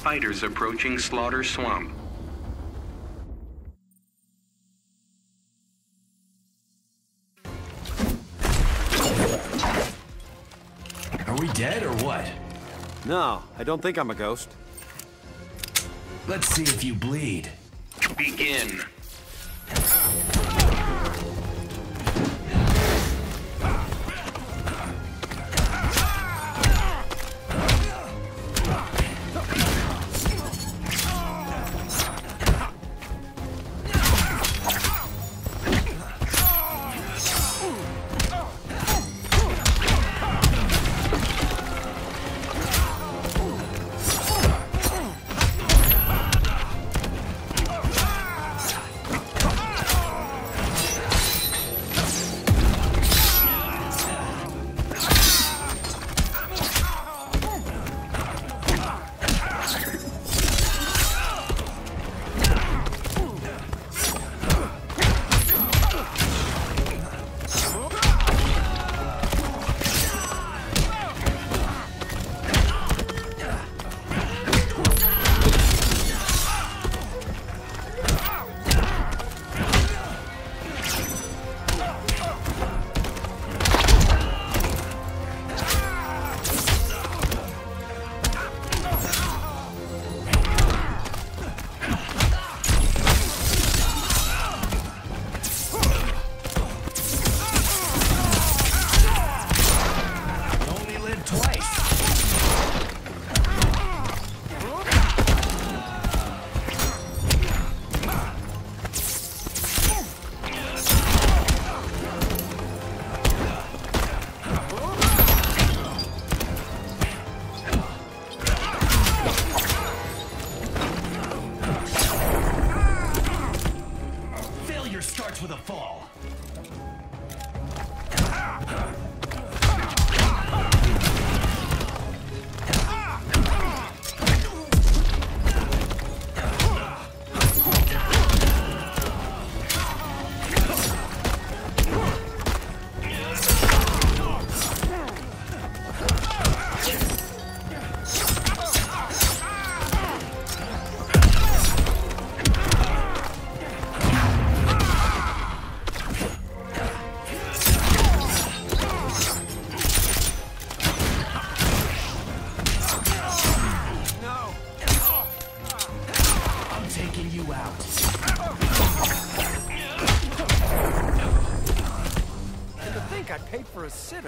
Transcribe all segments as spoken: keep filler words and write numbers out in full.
Fighters approaching Slaughter Swamp. Are we dead or what? No, I don't think I'm a ghost. Let's see if you bleed. Begin. Starts with a fall. I paid for a sitter.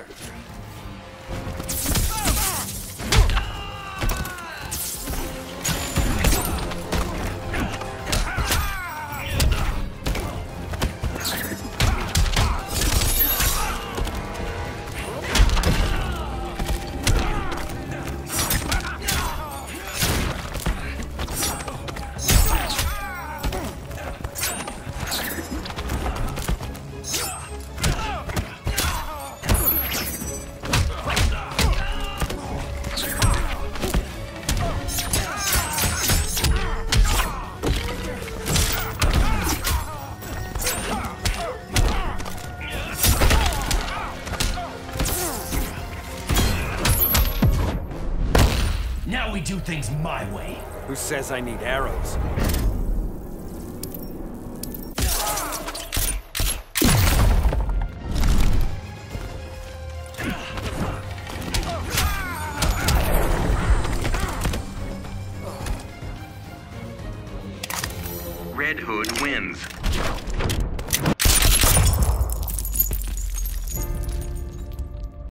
Now we do things my way. Who says I need arrows? Redhood wins.